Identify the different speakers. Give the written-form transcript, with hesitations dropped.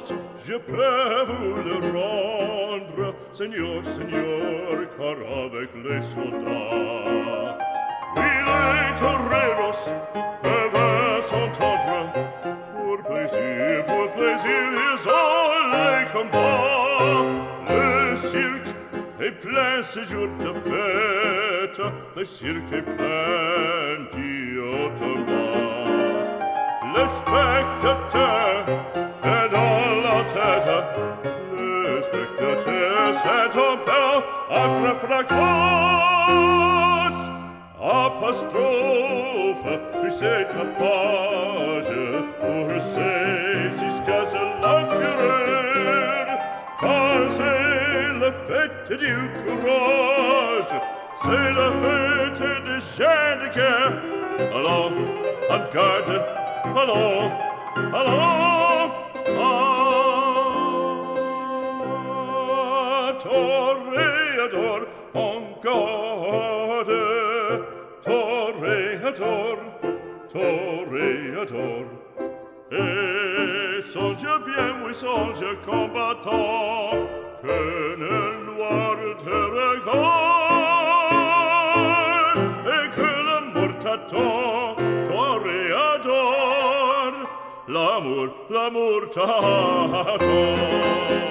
Speaker 1: poste, je peux vous le rendre, Seigneur, Seigneur, car avec les soldats, oui, les toreros peuvent s'entendre, pour plaisir, ils ont les combats. Le cirque est plein ce jour de fête, le cirque est plein d'automate. Le spectateur est dans la tête, le spectateur s'est en peine, aggraffe la cloche. Apostrophe, puis c'est ta page, pour jusqu'à ce l'empereur, car c'est la fête du courage, c'est la fête des chiens de guerre. Allons, en garde, allons, allons, toréador, en garde, toréador, toréador. Et songe bien, oui, songe combattant, que le noir te regarde, et que l'amour t'attend, toréador, l'amour t'attend.